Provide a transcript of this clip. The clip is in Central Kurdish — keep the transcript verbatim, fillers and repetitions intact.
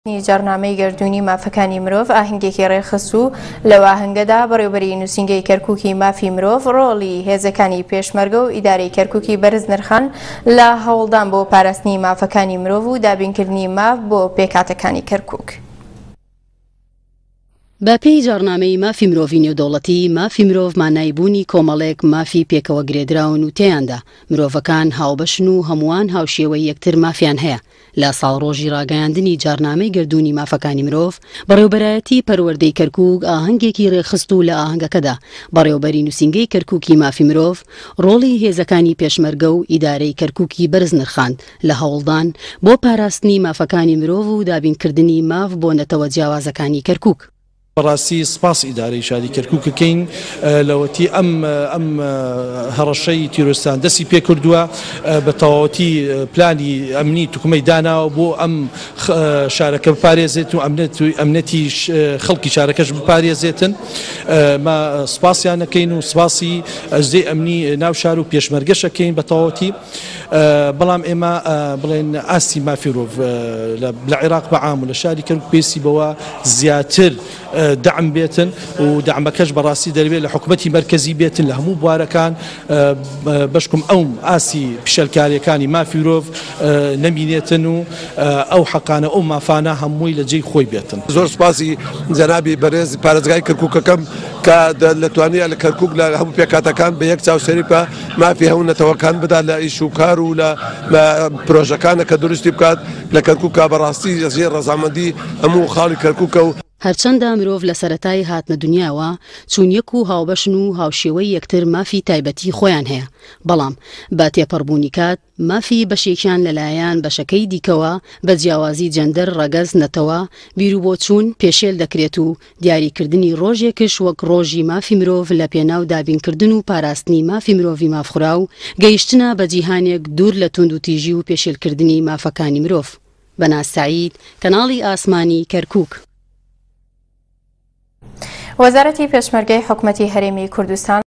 جارنامەی گەردوونی مافەکانی مرۆڤ ئاهەنگێکی ڕێخست و لەو ئاهەنگەدا بەڕێوەبەری نووسینگەی کەرکووکی مافی مرۆڤ ڕۆڵی هێزەکانی پێشمەرگە و ئیدارەی کەرکووکی بەرز نرخان لە هەوڵدان بۆ پاراستنی مافەکانی مرۆڤ و دابینکردنی ماف بۆ پێکهاتەکانی کەرکووک. بە پێی جارنامەی مافی مرۆڤی نێودەوڵەتی، مافی مرۆڤ مانایبوونی کۆمەڵێک مافی پێکەوە گرێدراون و تێیاندا مرۆڤەکان هاوبەشن و هەمووان هاوشێوەی یەکتر مافیان هەیە. لە ساڵڕۆژی ڕاگەیاندنی جارنامەی گەردوونی مافەکانی مرۆڤ بەڕێوەبەرایەتی پەروەردەی کەرکووک ئاهەنگێکی ڕێخست و لە ئاهەنگەکەدا بەڕێوەبەری نووسینگەی کەرکووکی مافی مرۆڤ ڕۆڵی هێزەکانی پێشمەرگە و ئیدارەی کەرکووکی بەرز نرخاند لە هەوڵدان بۆ پاراستنی مافەکانی مرۆڤ و دابینکردنی ماف بۆ نەتەوە جیاوازەکانی کەرکووک. بەڕاستی سپاس ئیدارەی شاری کەرکووکەکەین لەوەتی ئەم ئەم هەڕەشەی تیرۆستان دەستی پێ کردووە بە تەواوەتی پلانی ئەمنی توکمەی داناوە بۆ ئەم شارەکە بپارێزێت و ئەمنەتی خەڵکی شارەکەش بپارێزێتن. ما سپاسیان نەکەین و سپاسی ئەزدەی ئەمنی ناو شار و پێشمەرگەشەکەین بە تەواوەتی. بەڵام ئێمە بڵێن ئاستی مافی مرۆڤ لە عێراق بەعام و لە شاری کەرکووک پێویستی بەوە زیاتر دعم بێتن و دعمەکەش بەڕاستی دەروێت لە حکومەتی مەرکەزی بێتن لە هەموو بوارەکان بەشکم ئەوم ئاسی پیشەلکاریەکانی مافی مرۆڤ نەبینێتن و ئەو حەقانە ئەو مافانە هەمووی لە جێی خۆی بێتن. زۆر سپاسی جەنابی بەرێز پارێزگای کەرکووکەکەم کە لەتوانێت لە کەرکووک لە هەموو پێکاتەکان بە یەک چاوسەری بە مافی هەونەتەوەکان بدا لە ئیش و کار و لە پرۆژەکانە کە دروستی بکات لە کەرکووکە بەڕاستی ژێر ڕەزامەندی هەموو خاڵی کەرکووکە و هەرچەندە مرۆڤ لە سەرەتای هاتنە دنیاوە چون یەک و هاوبەشن و هاوشێوەی یەکتر مافی تایبەتی خۆیان هەیە، بەڵام بە تێپەڕبوونی کات مافی بەشێکیان لەلایەن بەشەکەی دیکەوە بە جیاوازی جەندەر ڕەگەز نەتەوە بیرروبۆچوون پێشێل دەکرێت و دیاریکردنی ڕۆژێکش وەک ڕۆژی مافی مرۆڤ لە پێناو دابینکردن و پاراستنی مافی مرۆڤی مافخورا و گەیشتنە بە جیهانێک دوور لە توند و تیژی و پێشێلکردنی مافەکانی مرۆڤ. بەناز سعید، کەناڵی ئاسمانی کەرکووک. وەزارەتی پێشمەرگەی حکوومەتی هەرێمی کوردستان